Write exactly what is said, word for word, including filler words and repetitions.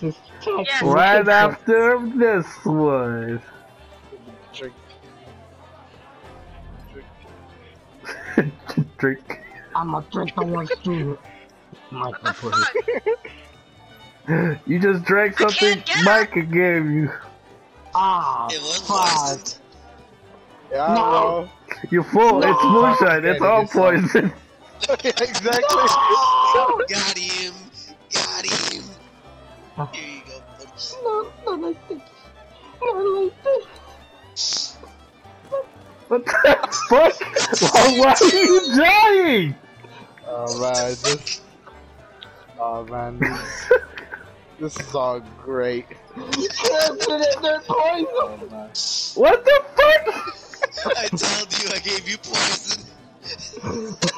Just check. Yes. Right after this one. Drink. Drink. I'ma drink the one too. Michael put it. You just drank I something can't get Micah gave you. Ah, It was fuck. poisoned. Yeah, I don't know. You're full. No. It's moonshine. It's Yeah, all it's all- poison. Exactly. Got him. Got him. Here you go, folks. No, not like this. Not like this. What the fuck? Why, why are you dying? Oh man, this. Oh man, this, this is all great. Yes, it- they're poison. Oh man. What the fuck? I told you I gave you poison.